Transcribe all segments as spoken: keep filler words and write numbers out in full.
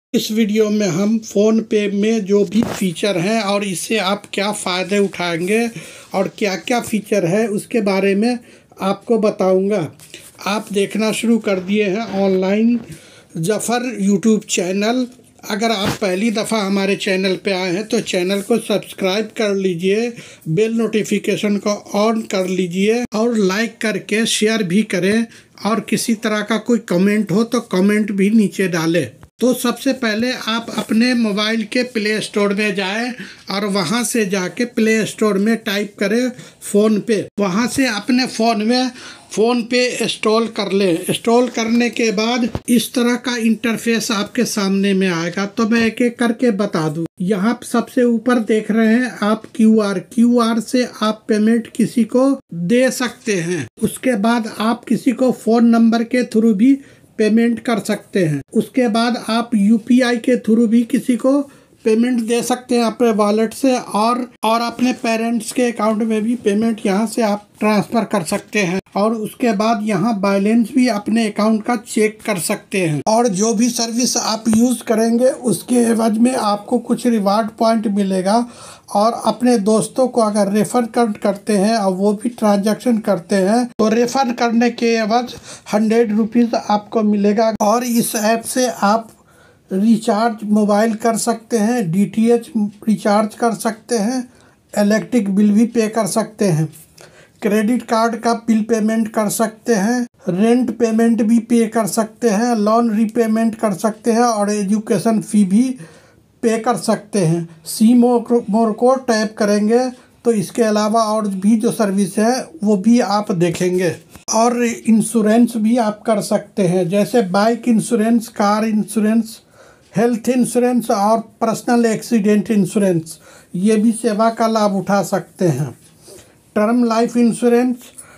इस वीडियो में हम फ़ोन पे में जो भी फीचर हैं और इससे आप क्या फ़ायदे उठाएंगे और क्या क्या फ़ीचर है उसके बारे में आपको बताऊंगा। आप देखना शुरू कर दिए हैं ऑनलाइन ज़फ़र यूट्यूब चैनल। अगर आप पहली दफ़ा हमारे चैनल पे आए हैं तो चैनल को सब्सक्राइब कर लीजिए, बेल नोटिफिकेशन को ऑन कर लीजिए और लाइक करके शेयर भी करें। और किसी तरह का कोई कमेंट हो तो कमेंट भी नीचे डालें। तो सबसे पहले आप अपने मोबाइल के प्ले स्टोर में जाएं और वहां से जाके प्ले स्टोर में टाइप करें फ़ोन पे। वहां से अपने फ़ोन में फ़ोन पे इंस्टॉल कर लें। इंस्टॉल करने के बाद इस तरह का इंटरफेस आपके सामने में आएगा। तो मैं एक एक करके बता दूं। यहाँ सबसे ऊपर देख रहे हैं आप क्यू आर क्यू आर से आप पेमेंट किसी को दे सकते हैं। उसके बाद आप किसी को फ़ोन नंबर के थ्रू भी पेमेंट कर सकते हैं। उसके बाद आप यू पी आई के थ्रू भी किसी को पेमेंट दे सकते हैं अपने वॉलेट से और और अपने पेरेंट्स के अकाउंट में भी पेमेंट यहां से आप ट्रांसफ़र कर सकते हैं। और उसके बाद यहां बैलेंस भी अपने अकाउंट का चेक कर सकते हैं। और जो भी सर्विस आप यूज़ करेंगे उसके एवज में आपको कुछ रिवार्ड पॉइंट मिलेगा। और अपने दोस्तों को अगर रेफ़र कर करते हैं और वो भी ट्रांजैक्शन करते हैं तो रेफ़र करने के एवज हंड्रेड रुपीज़ आपको मिलेगा। और इस ऐप से आप रिचार्ज मोबाइल कर सकते हैं, डी टी एच रिचार्ज कर सकते हैं, इलेक्ट्रिक बिल भी पे कर सकते हैं, क्रेडिट कार्ड का बिल पेमेंट कर सकते हैं, रेंट पेमेंट भी पे कर सकते हैं, लोन रीपेमेंट कर सकते हैं और एजुकेशन फ़ी भी पे कर सकते हैं। सी मोर को टैप करेंगे तो इसके अलावा और भी जो सर्विस है वो भी आप देखेंगे। और इंश्योरेंस भी आप कर सकते हैं, जैसे bike insurance, car insurance, health insurance और पर्सनल एक्सीडेंट इंश्योरेंस, ये भी सेवा का लाभ उठा सकते हैं। टर्म लाइफ इंश्योरेंस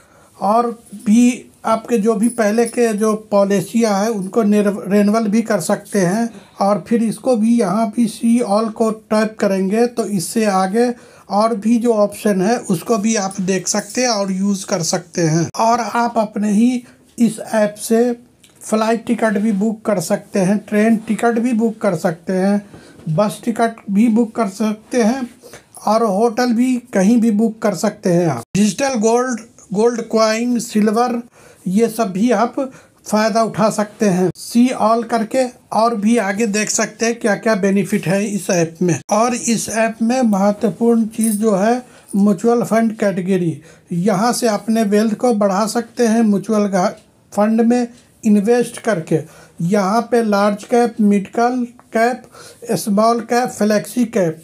और भी आपके जो भी पहले के जो पॉलिसियाँ हैं उनको रेन्यूअल भी कर सकते हैं। और फिर इसको भी यहाँ भी सी ऑल को टाइप करेंगे तो इससे आगे और भी जो ऑप्शन है उसको भी आप देख सकते हैं और यूज़ कर सकते हैं। और आप अपने ही इस ऐप से फ़्लाइट टिकट भी बुक कर सकते हैं, ट्रेन टिकट भी बुक कर सकते हैं, बस टिकट भी बुक कर सकते हैं और होटल भी कहीं भी बुक कर सकते हैं। आप digital gold, gold coin, silver, ये सब भी आप फ़ायदा उठा सकते हैं सी ऑल करके। और भी आगे देख सकते हैं क्या क्या बेनिफिट है इस ऐप में। और इस ऐप में महत्वपूर्ण चीज़ जो है म्यूचुअल फंड कैटेगरी, यहाँ से अपने वेल्थ को बढ़ा सकते हैं म्यूचुअल फंड में इन्वेस्ट करके। यहाँ पे large cap, mid cap, small cap, flexi cap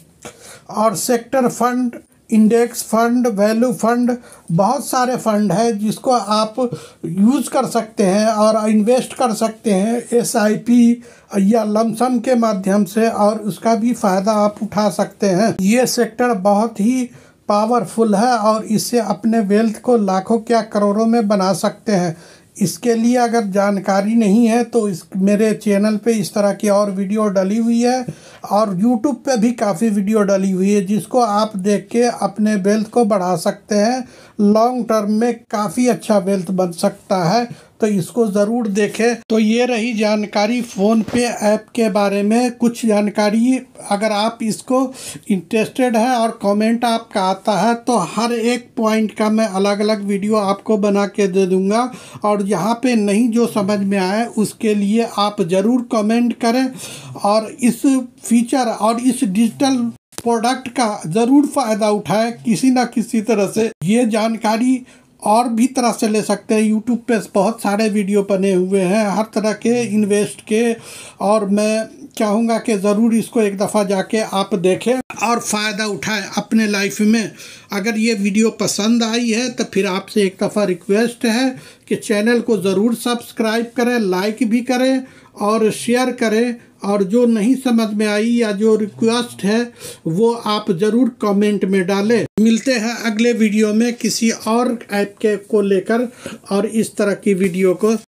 और sector fund, index fund, value fund, बहुत सारे फंड है जिसको आप यूज़ कर सकते हैं और इन्वेस्ट कर सकते हैं एस आई पी या लमसम के माध्यम से, और उसका भी फ़ायदा आप उठा सकते हैं। ये सेक्टर बहुत ही पावरफुल है और इससे अपने वेल्थ को लाखों क्या करोड़ों में बना सकते हैं। इसके लिए अगर जानकारी नहीं है तो इस मेरे चैनल पे इस तरह की और वीडियो डली हुई है और यूट्यूब पे भी काफ़ी वीडियो डली हुई है जिसको आप देख के अपने वेल्थ को बढ़ा सकते हैं। लॉन्ग टर्म में काफ़ी अच्छा वेल्थ बन सकता है, तो इसको ज़रूर देखें। तो ये रही जानकारी फ़ोन पे ऐप के बारे में। कुछ जानकारी अगर आप इसको इंटरेस्टेड है और कमेंट आपका आता है तो हर एक पॉइंट का मैं अलग अलग वीडियो आपको बना के दे दूंगा। और यहाँ पे नहीं जो समझ में आए उसके लिए आप ज़रूर कमेंट करें और इस फीचर और इस डिजिटल प्रोडक्ट का ज़रूर फ़ायदा उठाएं किसी ना किसी तरह से। ये जानकारी और भी तरह से ले सकते हैं। यूट्यूब पे बहुत सारे वीडियो बने हुए हैं हर तरह के इन्वेस्ट के, और मैं चाहूँगा कि ज़रूर इसको एक दफ़ा जाके आप देखें और फ़ायदा उठाएं अपने लाइफ में। अगर ये वीडियो पसंद आई है तो फिर आपसे एक दफ़ा रिक्वेस्ट है कि चैनल को ज़रूर सब्सक्राइब करें, लाइक भी करें और शेयर करें। और जो नहीं समझ में आई या जो रिक्वेस्ट है वो आप ज़रूर कमेंट में डालें। मिलते हैं अगले वीडियो में किसी और ऐप के को लेकर और इस तरह की वीडियो को